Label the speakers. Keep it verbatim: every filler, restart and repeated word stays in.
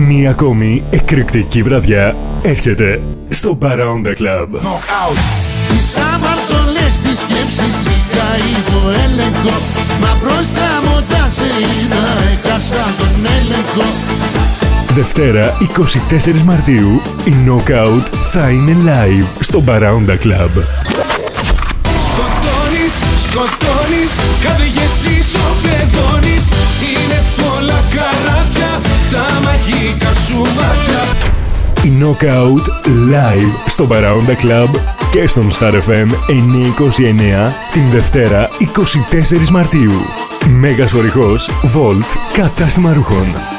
Speaker 1: Μία ακόμη εκρηκτική βραδιά έρχεται στο Barracuda Club.
Speaker 2: Knockout. Τις αμαρτωλές της σκέψης είχα υπό έλεγχο, μα μπροστά μου όταν σε είδα έκασα τον έλεγχο.
Speaker 1: Δευτέρα εικοστή τέταρτη Μαρτίου η Knockout θα είναι live στο Barracuda Club.
Speaker 2: Σκοτώνεις, σκοτώνεις, καρδιές ισοπεδώνεις. Είναι πολλά καράτια, τα μαγικά σου μάτια.
Speaker 1: Η Knockout live στο Barracuda Club και στον Star εφ εμ εννιακόσια είκοσι εννέα την Δευτέρα εικοστή τέταρτη Μαρτίου. Μέγας ορυχός Volt κατάστημα ρούχων.